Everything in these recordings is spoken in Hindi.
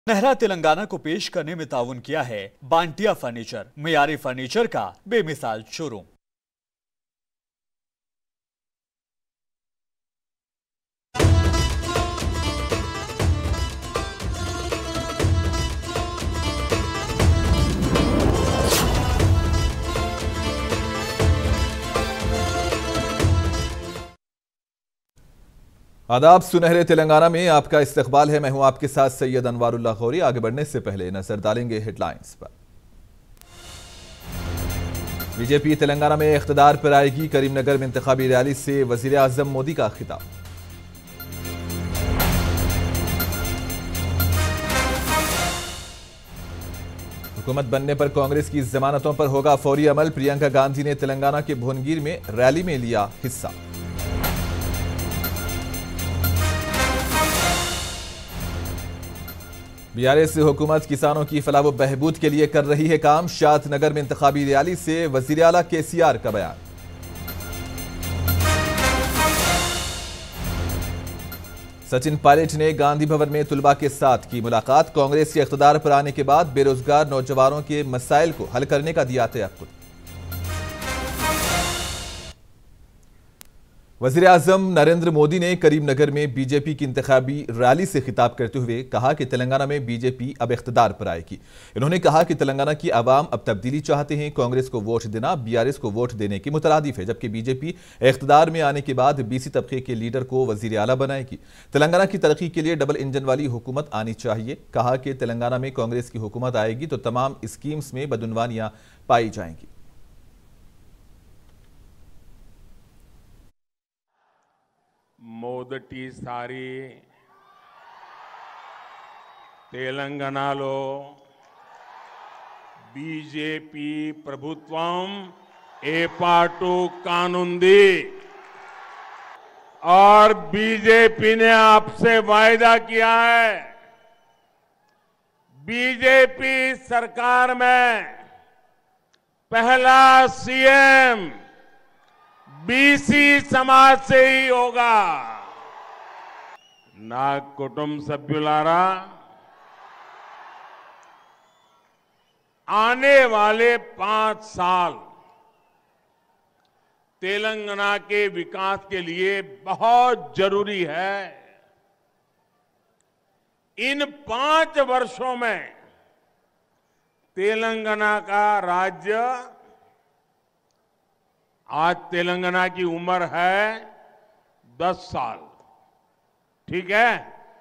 नेहरा तेलंगाना को पेश करने में ताउन किया है बांटिया फर्नीचर, मियारी फर्नीचर का बेमिसाल शोरूम। आदाब, सुनहरे तेलंगाना में आपका इस्तकबाल है। मैं हूं आपके साथ सैयद अनवारुल्लाह खौरी। आगे बढ़ने से पहले नजर डालेंगे हेडलाइंस पर। बीजेपी तेलंगाना में इख्तिदार पर आएगी। करीमनगर में इंतखाबी रैली से वजीर आजम मोदी का खिताब। हुकूमत बनने पर कांग्रेस की जमानतों पर होगा फौरी अमल। प्रियंका गांधी ने तेलंगाना के भुवनगिर में रैली में लिया हिस्सा। बीआरएस हुकूमत किसानों की फलाह व बहबूद के लिए कर रही है काम। शादनगर में इंतखाबी रैली से वजीर आला केसीआर का बयान। सचिन पायलट ने गांधी भवन में तुलबा के साथ की मुलाकात। कांग्रेस के इख्तिदार पर आने के बाद बेरोजगार नौजवानों के मसाइल को हल करने का दिया तयक्कुद। वज़ीर आज़म नरेंद्र मोदी ने करीमनगर में बीजेपी की इंतखाबी रैली से खिताब करते हुए कहा कि तेलंगाना में बीजेपी अब इख्तिदार पर आएगी। इन्होंने कहा कि तेलंगाना की आवाम अब तब्दीली चाहते हैं। कांग्रेस को वोट देना बीआरएस को वोट देने के मुतरादिफ है, जबकि बीजेपी इख्तिदार में आने के बाद बीसी तबके के लीडर को वज़ीर आला बनाएगी। तेलंगाना की तरक्की के लिए डबल इंजन वाली हुकूमत आनी चाहिए। कहा कि तेलंगाना में कांग्रेस की हुकूमत आएगी तो तमाम स्कीम्स में बदउनवानियां पाई जाएंगी। మొదటిసారి తెలంగాణలో బీజేపీ ప్రభుత్వం ఏర్పాటు కానుంది और बीजेपी ने आपसे वायदा किया है, बीजेपी सरकार में पहला सीएम बीसी समाज से ही होगा। ना कुटुंब सभ्युलारा, आने वाले 5 साल तेलंगाना के विकास के लिए बहुत जरूरी है। इन 5 वर्षों में तेलंगाना का राज्य, आज तेलंगाना की उम्र है 10 साल, ठीक है।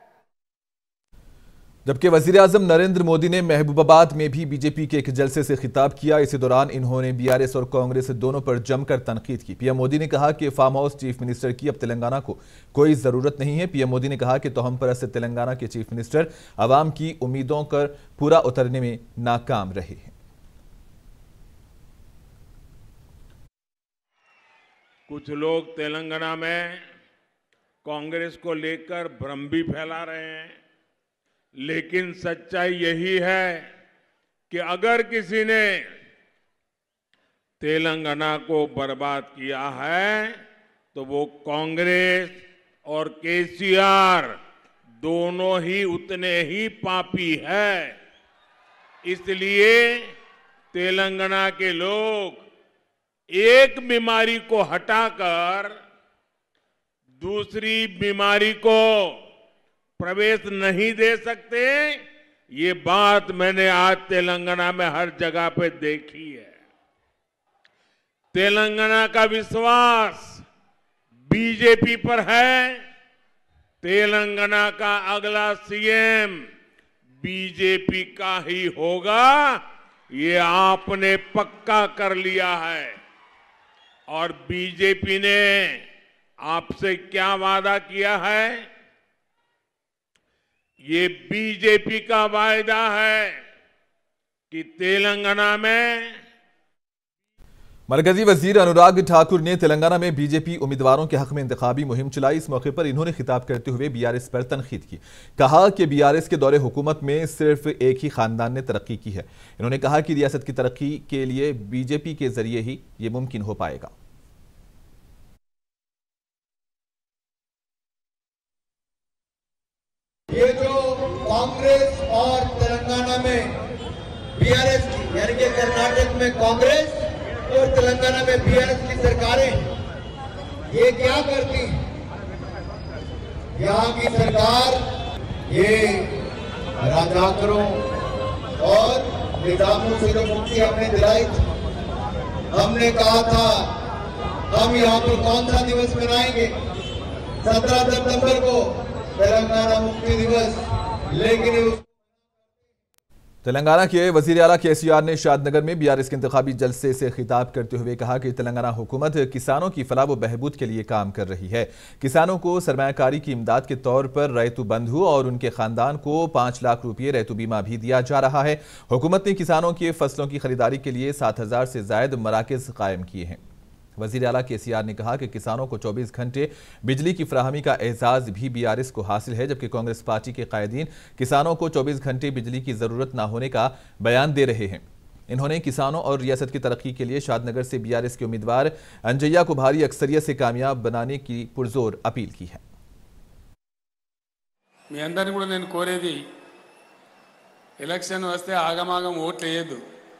जबकि वजीर आजम नरेंद्र मोदी ने महबूबाबाद में भी बीजेपी के एक जलसे से खिताब किया। इसी दौरान इन्होंने बीआरएस और कांग्रेस दोनों पर जमकर तनकीद की। पीएम मोदी ने कहा कि फार्म हाउस चीफ मिनिस्टर की अब तेलंगाना को कोई जरूरत नहीं है। पीएम मोदी ने कहा कि तोहम परस्त तेलंगाना के चीफ मिनिस्टर अवाम की उम्मीदों पर पूरा उतरने में नाकाम रहे हैं। कुछ लोग तेलंगाना में कांग्रेस को लेकर भ्रम भी फैला रहे हैं, लेकिन सच्चाई यही है कि अगर किसी ने तेलंगाना को बर्बाद किया है तो वो कांग्रेस और केसीआर दोनों ही उतने ही पापी है। इसलिए तेलंगाना के लोग एक बीमारी को हटाकर दूसरी बीमारी को प्रवेश नहीं दे सकते। ये बात मैंने आज तेलंगाना में हर जगह पे देखी है। तेलंगाना का विश्वास बीजेपी पर है। तेलंगाना का अगला सीएम बीजेपी का ही होगा, ये आपने पक्का कर लिया है। और बीजेपी ने आपसे क्या वादा किया है? ये बीजेपी का वायदा है कि तेलंगाना में मरकजी वजीर अनुराग ठाकुर ने तेलंगाना में बीजेपी उम्मीदवारों के हक में इंतखाबी मुहिम चलाई। इस मौके पर इन्होंने खिताब करते हुए बीआरएस पर तनकीद की। कहा कि बीआरएस के दौरे हुकूमत में सिर्फ एक ही खानदान ने तरक्की की है। इन्होंने कहा कि रियासत की तरक्की के लिए बीजेपी के जरिए ही ये मुमकिन हो पाएगा। ये जो कांग्रेस और तेलंगाना में बीआरएस की, यानी कि कर्नाटक में कांग्रेस और तेलंगाना में बीआरएस की सरकारें ये क्या करती हैं? यहाँ की सरकार ये राजाकरों और निजामों से जो मुक्ति हमने दिलाई थी, हमने कहा था हम यहाँ पर कौन सा दिवस मनाएंगे? 17 सितंबर को तेलंगाना मुक्ति दिवस, लेकिन तेलंगाना के वजीर आला केसीआर ने शादनगर में बीआरएस के इंतखाबी जलसे से खिताब करते हुए कहा कि तेलंगाना हुकूमत किसानों की फलाह व बहबूद के लिए काम कर रही है। किसानों को सरमायाकारी की इमदाद के तौर पर रैतु बंधु और उनके खानदान को 5 लाख रुपये रैतु बीमा भी दिया जा रहा है। हुकूमत ने किसानों के फसलों की खरीदारी के लिए 7000 से ज्यादा मराकज़ कायम किए हैं। वज़ीर आला केसीआर ने कहा कि किसानों को 24 घंटे बिजली की फराहमी का एजाज भी बीआरएस को हासिल है, जबकि कांग्रेस पार्टी के कायदीन किसानों को 24 घंटे बिजली की जरूरत न होने का बयान दे रहे हैं। इन्होंने किसानों और रियासत की तरक्की के लिए शादनगर से बीआरएस के उम्मीदवार अंजैया को भारी अक्सरियत से कामयाब बनाने की पुरजोर अपील की है। మీ అందరిని కూడా నేను కోరేది, ఎలక్షన్ వస్తే ఆగమాగం ఓట్లు వేయద్దు,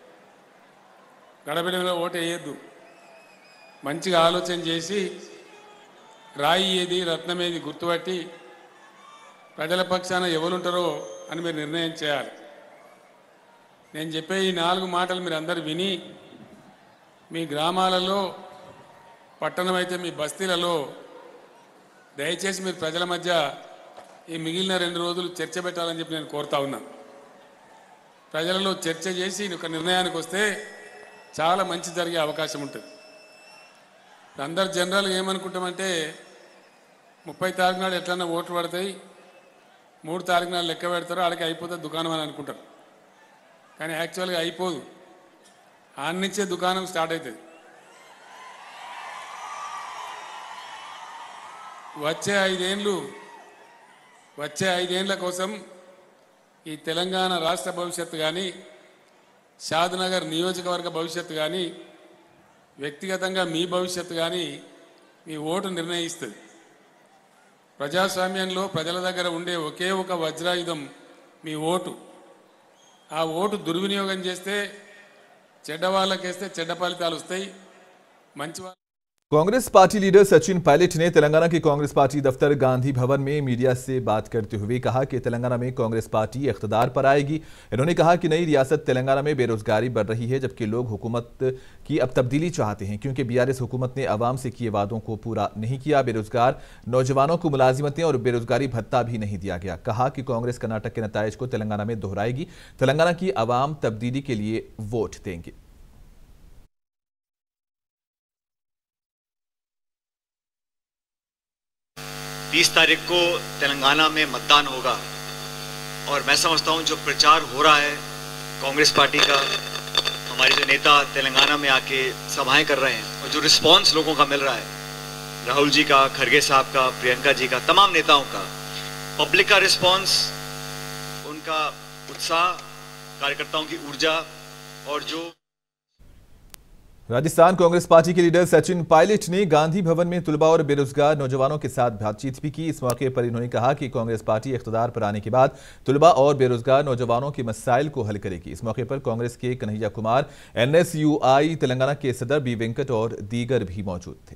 గడబిడలో ఓటు వేయద్దు. మంచిగా ఆలోచన చేసి రాయి ఏది రత్నం ఏది గుర్తుపట్టి ప్రజల పక్షాన ఎవరుంటారో అని మీరు నిర్ణయం చేయాలి. నేను చెప్పే ఈ 4 మాటలు మీరు అందరూ విని మీ గ్రామాలలో, పట్టణం అయితే మీ బస్తీలలో దయచేసి మీరు ప్రజల మధ్య ఈ మిగిలిన 2 రోజులు చర్చ పెట్టాలని చెప్పి నేను కోరుతా ఉన్నాను. ప్రజలలో చర్చ చేసి ఒక నిర్ణయానికి వస్తే చాలా మంచి జరిగే అవకాశం ఉంటుంది. అందరు జనరల్గా ఏమనుకుంటామంటే 30 తారీఖు నాడు ఎట్లన్నా ఓట్లు పడతాయి, 3 తారీఖు నాడు లెక్క పెడతారో ఆడికి అయిపోతుంది దుకాణం అని అనుకుంటారు. కానీ యాక్చువల్గా అయిపోదు, ఆన్నించే దుకాణం స్టార్ట్ అవుతుంది. వచ్చే 5 ఏళ్ళ కోసం ఈ తెలంగాణ రాష్ట్ర భవిష్యత్తు కానీ, షాద్నగర్ నియోజకవర్గ భవిష్యత్తు కానీ, వ్యక్తిగతంగా మీ భవిష్యత్తు కానీ మీ ఓటు నిర్ణయిస్తుంది. ప్రజాస్వామ్యంలో ప్రజల దగ్గర ఉండే ఒకే ఒక వజ్రాయుధం మీ ఓటు. ఆ ఓటు దుర్వినియోగం చేస్తే చెడ్డ వాళ్ళకేస్తే చెడ్డ ఫలితాలు వస్తాయి. మంచి Congress party leader Sachin Pilot ने तेलंगाना के कांग्रेस पार्टी दफ्तर गांधी भवन में मीडिया से बात करते हुए कहा कि तेलंगाना में कांग्रेस पार्टी इख्तिदार पर आएगी। इन्होंने कहा कि नई रियासत तेलंगाना में बेरोजगारी बढ़ रही है, जबकि लोग हुकूमत की अब तब्दीली चाहते हैं, क्योंकि बीआरएस हुकूमत ने आवाम से किए वादों को पूरा नहीं किया। बेरोजगार नौजवानों को मुलाजिमतें और बेरोजगारी भत्ता भी नहीं दिया गया। कहा कि कांग्रेस कर्नाटक के नताइज को तेलंगाना में दोहराएगी। तेलंगाना की आवाम तब्दीली के लिए वोट देंगे। 20 तारीख को तेलंगाना में मतदान होगा और मैं समझता हूं जो प्रचार हो रहा है कांग्रेस पार्टी का, हमारे जो नेता तेलंगाना में आके सभाएं कर रहे हैं और जो रिस्पांस लोगों का मिल रहा है, राहुल जी का, खड़गे साहब का, प्रियंका जी का, तमाम नेताओं का, पब्लिक का रिस्पांस, उनका उत्साह, कार्यकर्ताओं की ऊर्जा और जो राजस्थान कांग्रेस पार्टी के लीडर सचिन पायलट ने गांधी भवन में तुलबा और बेरोजगार नौजवानों के साथ बातचीत भी की। इस मौके पर इन्होंने कहा कि कांग्रेस पार्टी इख्तिदार पर आने के बाद तुलबा और बेरोजगार नौजवानों के मसाइल को हल करेगी। इस मौके पर कांग्रेस के कन्हैया कुमार, NSUI तेलंगाना के सदर बी वेंकट और दीगर भी मौजूद थे।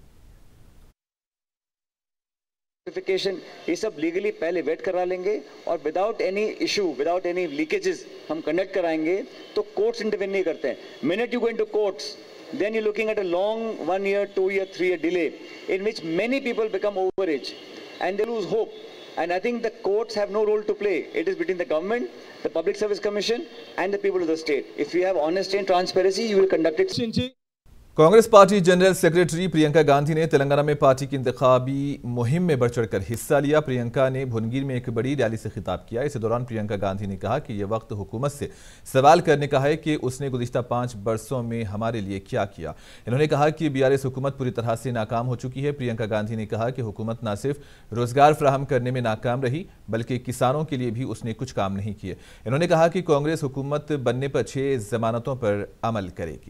ये सब लीगली पहले वेट करा लेंगे और without any issue, without any leakages हम कंडक्ट कराएंगे। तो कोर्ट्स इंटरवेन नहीं करते हैं। Minute you go into courts, then you're looking at a long 1 year, 2 year, 3 year delay in which many people become overage and they lose hope. And I think the courts have no role to play. It is between the government, the Public Service Commission and the people of the state. If you have honesty and transparency, you will conduct it. Congress party general secretary Priyanka Gandhi ने तेलंगाना में पार्टी की इंतखाबी मुहिम में बढ़ चढ़कर हिस्सा लिया। प्रियंका ने भुनगिर में एक बड़ी रैली से खिताब किया। इस दौरान प्रियंका गांधी ने कहा कि यह वक्त हुकूमत से सवाल करने का है कि उसने गुज़िश्ता 5 बरसों में हमारे लिए क्या किया। इन्होंने कहा कि बीआरएस हुकूमत पूरी तरह से नाकाम हो चुकी है। प्रियंका गांधी ने कहा कि हुकूमत न सिर्फ रोजगार फराहम करने में नाकाम रही, बल्कि किसानों के लिए भी उसने कुछ काम नहीं किए। इन्होंने कहा कि कांग्रेस हुकूमत बनने पर 6 जमानतों पर अमल करेगी।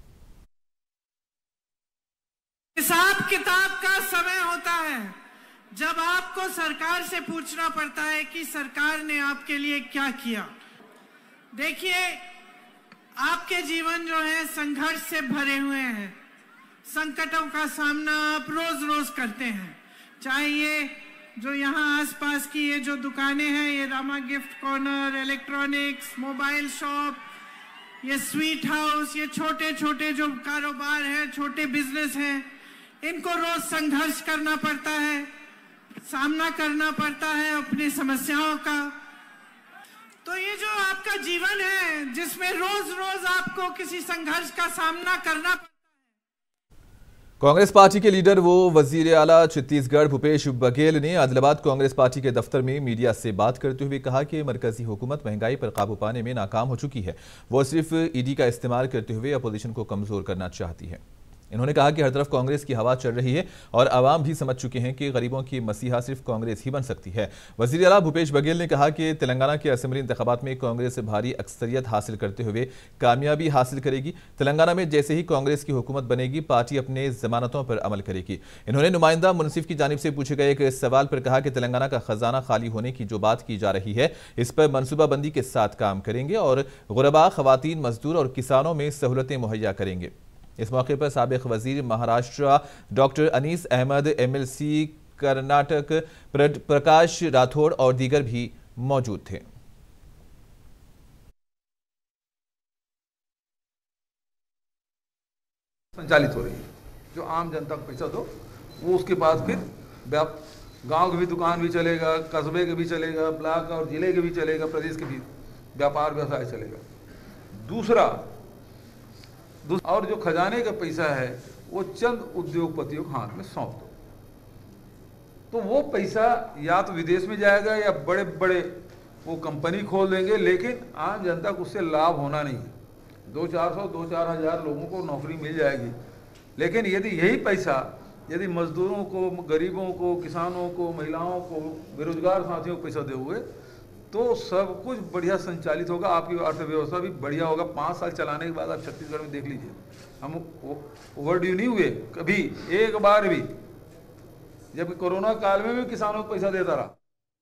हिसाब किताब का समय होता है जब आपको सरकार से पूछना पड़ता है कि सरकार ने आपके लिए क्या किया। देखिए, आपके जीवन जो है संघर्ष से भरे हुए हैं। संकटों का सामना आप रोज रोज करते हैं। चाहे ये जो यहाँ आसपास की ये जो दुकानें हैं, ये Rama gift corner, electronics, mobile shop, ये स्वीट हाउस, ये छोटे छोटे जो कारोबार हैं, छोटे बिजनेस हैं, इनको रोज संघर्ष करना पड़ता है, सामना करना पड़ता है अपनी समस्याओं का। तो ये जो आपका जीवन है जिसमें रोज रोज आपको किसी संघर्ष का सामना करना पड़ता है। कांग्रेस पार्टी के लीडर वो वजीर आला छत्तीसगढ़ भूपेश बघेल ने आदिलाबाद कांग्रेस पार्टी के दफ्तर में मीडिया से बात करते हुए कहा कि मरकजी हुकूमत महंगाई पर काबू पाने में नाकाम हो चुकी है। वो सिर्फ ईडी का इस्तेमाल करते हुए अपोजिशन को कमजोर करना चाहती है। इन्होंने कहा कि हर तरफ कांग्रेस की हवा चल रही है और आवाम भी समझ चुके हैं कि गरीबों की मसीहा सिर्फ कांग्रेस ही बन सकती है। वजीर आला भूपेश बघेल ने कहा कि तेलंगाना के असेंबली इंतखाबात में कांग्रेस भारी अक्सरियत हासिल करते हुए कामयाबी हासिल करेगी। तेलंगाना में जैसे ही कांग्रेस की हुकूमत बनेगी, पार्टी अपने जमानतों पर अमल करेगी। इन्होंने नुमाइंदा मुनसिफ की जानिब से पूछे गए एक सवाल पर कहा कि तेलंगाना का खजाना खाली होने की जो बात की जा रही है, इस पर मनसूबाबंदी के साथ काम करेंगे और गुरबा, खवातीन, मजदूर और किसानों में सहूलतें मुहैया करेंगे। इस मौके पर साबिक वजीर महाराष्ट्र डॉक्टर अनीस अहमद, एमएलसी कर्नाटक प्रकाश राठौड़ और दीगर भी मौजूद थे। संचालित हो रही है, जो आम जनता को पैसा दो, वो उसके बाद फिर गांव के भी दुकान भी चलेगा, कस्बे के भी चलेगा, ब्लॉक और जिले के भी चलेगा, प्रदेश के भी व्यापार व्यवसाय चलेगा। दूसरा और जो खजाने का पैसा है वो चंद उद्योगपतियों के हाथ में सौंप दो, तो वो पैसा या तो विदेश में जाएगा या बड़े बड़े वो कंपनी खोल देंगे, लेकिन आम जनता को उससे लाभ होना नहीं है। 2-4 हज़ार लोगों को नौकरी मिल जाएगी, लेकिन यदि यही पैसा यदि मजदूरों को, गरीबों को, किसानों को, महिलाओं को, बेरोजगार साथियों को पैसा दोगे तो सब कुछ बढ़िया संचालित होगा, आपकी अर्थव्यवस्था भी बढ़िया होगा। 5 साल चलाने के बाद आप छत्तीसगढ़ में देख लीजिए, हम ओवरड्यू नहीं हुए कभी एक बार भी, जबकि कोरोना काल में भी किसानों को पैसा देता रहा।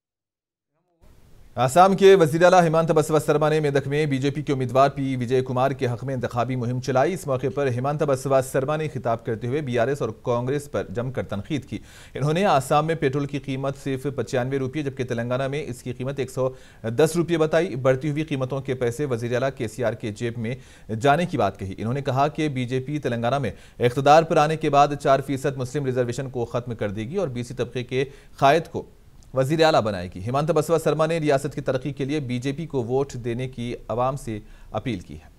आसाम के वज़ीर आला हिमंता बसवा शर्मा ने मेदक में बीजेपी के उम्मीदवार पी विजय कुमार के हक में इंतखाबी मुहिम चलाई। इस मौके पर हिमंता बसवा शर्मा ने खिताब करते हुए बीआरएस और कांग्रेस पर जमकर तनकीद की। इन्होंने आसाम में पेट्रोल की कीमत सिर्फ 95 रुपये, जबकि तेलंगाना में इसकी कीमत 110 रुपये बताई। बढ़ती हुई कीमतों के पैसे वज़ीर आला केसीआर के जेब में जाने की बात कही। इन्होंने कहा कि बीजेपी तेलंगाना में इख्तिदार पर आने के बाद 4% मुस्लिम रिजर्वेशन को खत्म कर देगी और बीसी तबके के कायद को वजीर आला बनाएगी। हिमंता बसवा शर्मा ने रियासत की तरक्की के लिए बीजेपी को वोट देने की आवाम से अपील की है।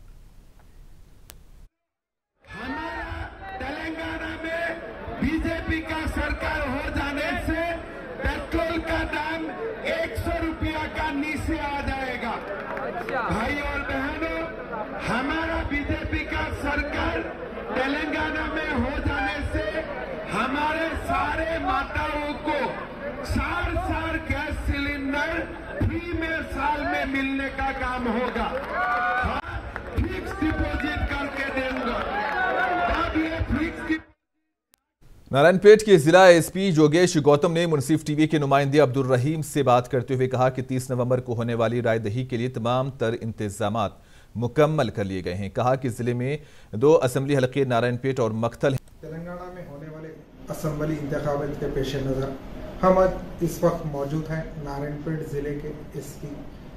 तेलंगाना में बीजेपी का सरकार हो जाने से पेट्रोल का दाम 100 रुपया का नीचे आ जाएगा। भाई और बहनों, हमारा बीजेपी का सरकार तेलंगाना में हो जाने से हमारे सारे माताओं को 4 गैस सिलेंडर फ्री में साल में मिलने का काम होगा। फिक्स डिपॉजिट करके देंगे। अब ये फिक्स नारायणपेट के जिला एसपी योगेश गौतम ने मुनसिफ टीवी के नुमाइंदे अब्दुल रहीम से बात करते हुए कहा कि 30 नवंबर को होने वाली रायदही के लिए तमाम तर इंतजामात मुकम्मल कर लिए गए हैं। कहा कि जिले में 2 असेंबली हलके नारायणपेट और मक्तल हैं। तेलंगाना में होने वाले असेंबली इंतखाबात के पेश नज़र हम इस वक्त मौजूद हैं नारायणपेट ज़िले के एसपी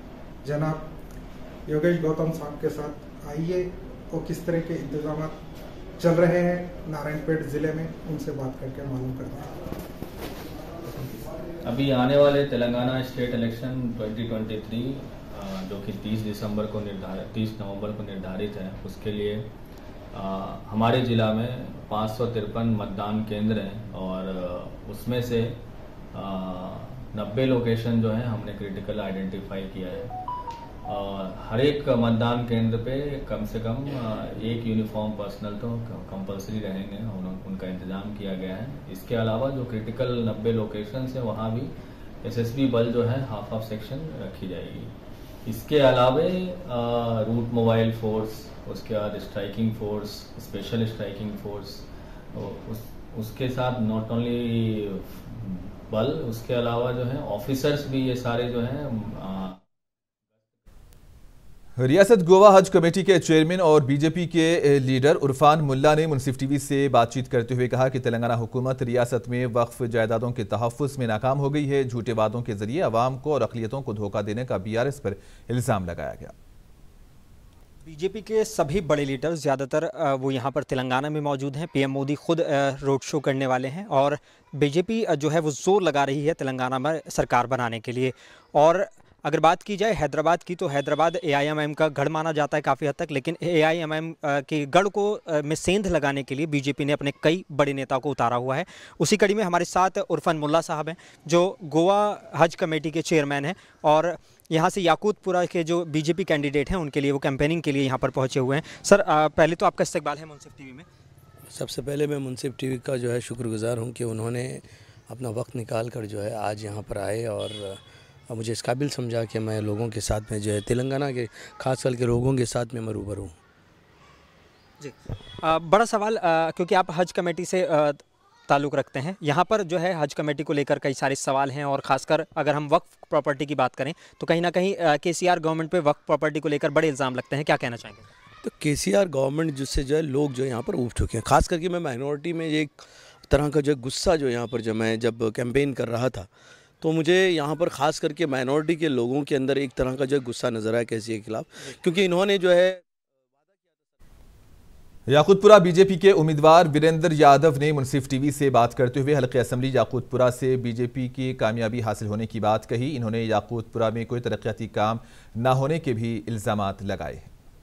जनाब योगेश गौतम साहब के साथ। आइए वो किस तरह के इंतजाम चल रहे हैं नारायणपेट ज़िले में, उनसे बात करके मालूम करते हैं। अभी आने वाले तेलंगाना स्टेट इलेक्शन 2023 जो कि 30 नवंबर को निर्धारित है, उसके लिए हमारे ज़िला में 553 मतदान केंद्र हैं और उसमें से 90 लोकेशन जो है हमने क्रिटिकल आइडेंटिफाई किया है। हर एक मतदान केंद्र पे कम से कम एक यूनिफॉर्म पर्सनल तो कंपलसरी रहेंगे, उनका इंतजाम किया गया है। इसके अलावा जो क्रिटिकल 90 लोकेशन है वहाँ भी एसएसबी बल जो है हाफ सेक्शन रखी जाएगी। इसके अलावा रूट मोबाइल फोर्स, उसके बाद striking force, special striking force, उसके साथ नॉट ओनली बल, उसके अलावा जो है ऑफिसर्स भी ये सारे जो हैं रियासत गोवा हज कमेटी के चेयरमैन और बीजेपी के लीडर उरफान मुल्ला ने मुनसिफ टीवी से बातचीत करते हुए कहा कि तेलंगाना हुकूमत रियासत में वक्फ जायदादों के तहफ़्फ़ुज़ में नाकाम हो गई है। झूठे वादों के जरिए अवाम को और अक़लियतों को धोखा देने का बीआरएस पर इल्ज़ाम लगाया गया। बीजेपी के सभी बड़े लीडर ज़्यादातर वो यहाँ पर तेलंगाना में मौजूद हैं। पीएम मोदी खुद रोड शो करने वाले हैं और बीजेपी जो है वो जोर लगा रही है तेलंगाना में सरकार बनाने के लिए। और अगर बात की जाए हैदराबाद की, तो हैदराबाद एआईएमआईएम का गढ़ माना जाता है काफ़ी हद तक, लेकिन एआईएमआईएम के गढ़ को में सेंध लगाने के लिए बीजेपी ने अपने कई बड़े नेताओं को उतारा हुआ है। उसी कड़ी में हमारे साथ उरफान मुल्ला साहब हैं जो गोवा हज कमेटी के चेयरमैन हैं और यहाँ से याकूतपुरा के जो बीजेपी कैंडिडेट हैं उनके लिए वो कैंपेनिंग के लिए यहाँ पर पहुँचे हुए हैं। सर पहले तो आपका इस्तकबाल है मुनसिफ टीवी में। सबसे पहले मैं मुनसिफ टीवी का जो है शुक्रगुजार हूँ कि उन्होंने अपना वक्त निकाल कर जो है आज यहाँ पर आए और मुझे इस काबिल समझा कि मैं लोगों के साथ में जो है तेलंगाना के खासकर के लोगों के साथ में मैं रूबरू हूँ। जी बड़ा सवाल क्योंकि आप हज कमेटी से ताल्लुक़ रखते हैं, यहाँ पर जो है हज कमेटी को लेकर कई सारे सवाल हैं और ख़ासकर अगर हम वक्फ प्रॉपर्टी की बात करें तो कहीं ना कहीं केसीआर गवर्नमेंट पे वक्फ प्रॉपर्टी को लेकर बड़े इल्ज़ाम लगते हैं, क्या कहना चाहेंगे? तो केसीआर गवर्नमेंट जिससे जो है लोग जो यहाँ पर उठ चुके हैं, खास करके मैं माइनॉरिटी में एक तरह का जो गुस्सा जो यहाँ पर जब कैंपेन कर रहा था तो मुझे यहाँ पर ख़ास करके माइनॉरिटी के लोगों के अंदर एक तरह का जो गुस्सा नज़र आया केसीआर के खिलाफ, क्योंकि इन्होंने जो है याकूतपुरा बीजेपी के उम्मीदवार वीरेंद्र यादव ने मुनसिफ टीवी से बात करते हुए हल्के असम्बली याकूतपुरा से बीजेपी की कामयाबी हासिल होने की बात कही। इन्होंने याकूतपुरा में कोई तरक्याती काम न होने के भी इल्ज़ामात लगाए।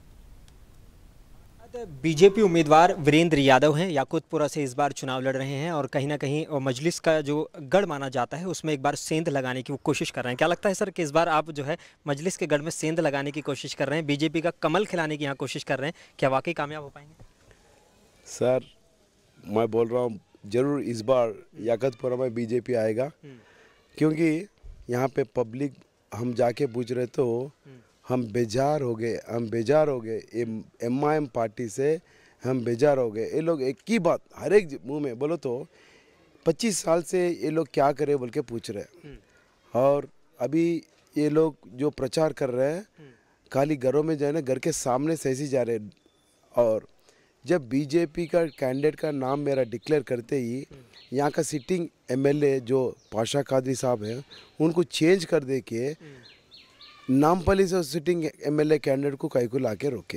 बीजेपी उम्मीदवार वीरेंद्र यादव हैं, याकूतपुरा से इस बार चुनाव लड़ रहे हैं और कहीं ना कहीं मजलिस का जो गढ़ माना जाता है उसमें एक बार सेंध लगाने की वो कोशिश कर रहे हैं। क्या लगता है सर कि इस बार आप जो है मजलिस के गढ़ में सेंध लगाने की कोशिश कर रहे हैं, बीजेपी का कमल खिलाने की यहाँ कोशिश कर रहे हैं, क्या वाकई कामयाब हो पाएंगे? सर मैं बोल रहा हूँ ज़रूर इस बार याकूतपुरा में बीजेपी आएगा, क्योंकि यहाँ पे पब्लिक हम जाके पूछ रहे तो हम बेजार हो गए एमआईएम पार्टी से हम बेजार हो गए। ये लोग एक ही बात हर एक मुंह में बोलो तो 25 साल से ये लोग क्या करे बोल के पूछ रहे हैं और अभी ये लोग जो प्रचार कर रहे हैं खाली घरों में जाए ना, घर के सामने से ऐसे जा रहे हैं। और जब बीजेपी का कैंडिडेट का नाम मेरा डिक्लेयर करते ही यहाँ का सिटिंग एमएलए जो पाशा कादरी साहब हैं उनको चेंज कर दे के नामपली से सिटिंग एमएलए कैंडिडेट को कई को लाके रोके।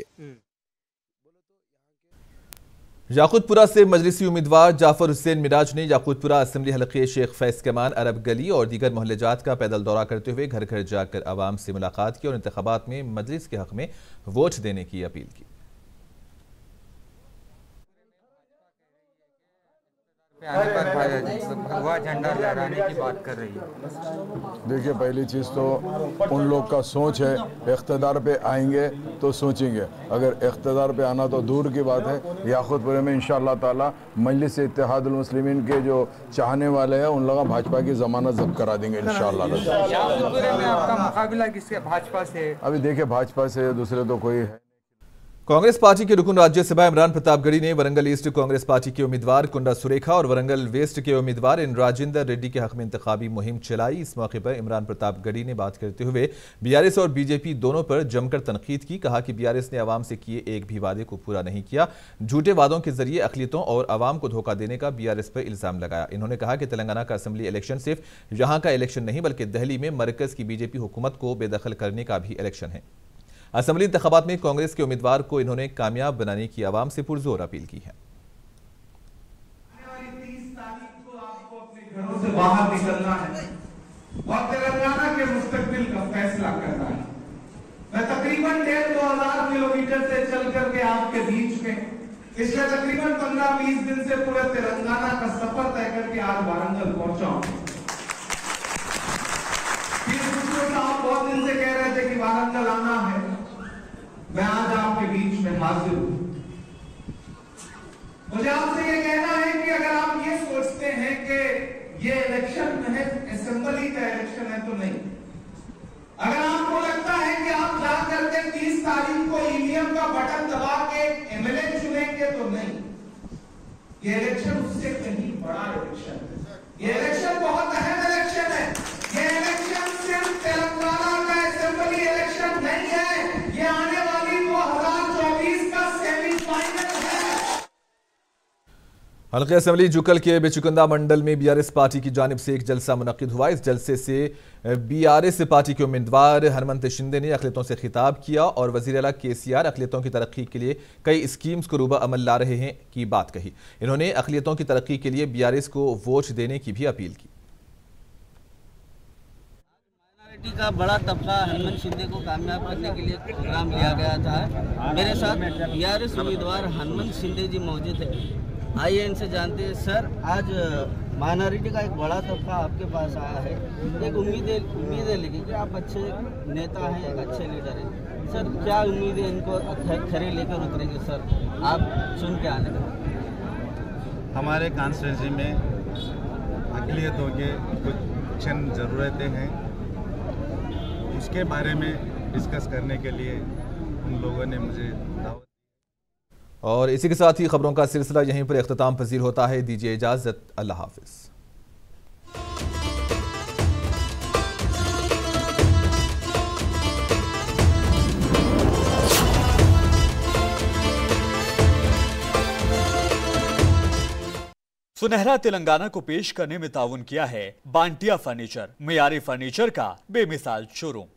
याकूतपुरा से मजलिसी उम्मीदवार जाफर हुसैन मिराज ने याकूतपुरा असेंबली हलके शेख फैज कमान, अरब गली और दीगर मोहल्ले जात का पैदल दौरा करते हुए घर घर जाकर आवाम से मुलाकात की और इंतखाबात में मजलिस के हक में वोट देने की अपील की। आने पर भगवा झंडा लहराने की बात कर रही है। देखिए पहली चीज़ तो उन लोग का सोच है, इख्तदार पे आएंगे तो सोचेंगे, अगर इख्तदार पे आना तो दूर की बात है। याकूतपुरा में इंशाअल्लाह ताला मजलिस इत्तेहादुल मुस्लिमीन के जो चाहने वाले हैं उन लोग भाजपा की जमानत जब्त करा देंगे इंशाअल्लाह। याकूतपुरा में आपका मुकाबला किससे, भाजपा से? अभी देखिए भाजपा से, दूसरे तो कोई है। कांग्रेस पार्टी के रुकन राज्यसभा इमरान प्रतापगढ़ी ने वरंगल ईस्ट कांग्रेस पार्टी के उम्मीदवार कुंडा सुरेखा और वरंगल वेस्ट के उम्मीदवार इन राजेंद्र रेड्डी के हक में इंतखाबी मुहिम चलाई। इस मौके पर इमरान प्रतापगढ़ी ने बात करते हुए बीआरएस और बीजेपी दोनों पर जमकर तनकीद की। कहा कि बीआरएस ने आवाम से किए एक भी वादे को पूरा नहीं किया, झूठे वादों के जरिए अक़लियतों और आवाम को धोखा देने का बीआरएस पर इल्जाम लगाया। इन्होंने कहा कि तेलंगाना का असेंबली इलेक्शन सिर्फ यहाँ का इलेक्शन नहीं बल्कि दिल्ली में मरकज की बीजेपी हुकूमत को बेदखल करने का भी इलेक्शन है। असेंबली इंतखाबात में कांग्रेस के उम्मीदवार को इन्होंने कामयाब बनाने की आवाम से पुरजोर अपील की है। घरों से बाहर निकलना है और तेलंगाना के मुस्तकबिल का फैसला करना है। मैं तकरीबन 1,500 किलोमीटर से चल करके आपके बीच में पिछले तकरीबन 15-20 दिन से पूरे तेलंगाना का सफर तय करके आज वारंगल पहुंचा हूं। आप बहुत दिन से कह रहे थे कि वारंगल आना है, मैं आज आपके बीच में हाजिर हूं। मुझे आपसे ये कहना है कि अगर आप ये सोचते हैं कि ये इलेक्शन है असेंबली का इलेक्शन है तो नहीं। अगर आपको लगता है कि आप जाकर के 30 तारीख को ईवीएम का बटन दबा के एमएलए चुनेंगे तो नहीं। ये इलेक्शन उससे कहीं बड़ा इलेक्शन है। ये इलेक्शन बहुत अहम इलेक्शन है। ये इलेक्शन सिर्फ तेलंगाना का असेंबली इलेक्शन नहीं है, ये आने हल्के असेंबली जुकल के बेचुकंदा मंडल में बीआरएस पार्टी की जानिब से एक जलसा मुनक्किद हुआ। इस जलसे से बीआरएस पार्टी के उम्मीदवार हनुमंत शिंदे ने अक़लियतों से खिताब किया और वज़ीर आला केसीआर अक़लियतों की तरक्की के लिए कई स्कीम्स को रूबा अमल ला रहे हैं की बात कही। इन्होंने अक़लियतों की तरक्की के लिए बीआरएस को वोट देने की भी अपील की। का बड़ा तबका हनुमंत शिंदे को कामयाब करने के लिए प्रोग्राम लिया गया था। मेरे साथ बीआरएस उम्मीदवार हनुमंत शिंदे जी मौजूद है। आइए इनसे जानते हैं। सर, आज माइनॉरिटी का एक बड़ा तबका आपके पास आया है, एक उम्मीद है लेकिन कि आप अच्छे नेता हैं, एक अच्छे लीडर हैं। सर, क्या उम्मीद है इनको खरे लेकर उतरेंगे? सर, आप चुन के आने का। हमारे कॉन्स्टिट्यूंसी में अक़लियतों के कुछ चंद ज़रूरतें हैं, उसके बारे में डिस्कस करने के लिए उन लोगों ने मुझे दावत। और इसी के साथ ही खबरों का सिलसिला यहीं पर इख्तिताम पजीर होता है। दीजिए इजाजत, अल्लाह हाफिज। सुनहरा तेलंगाना को पेश करने में ताउन किया है बांटिया फर्नीचर, मियारी फर्नीचर का बेमिसाल शोरूम।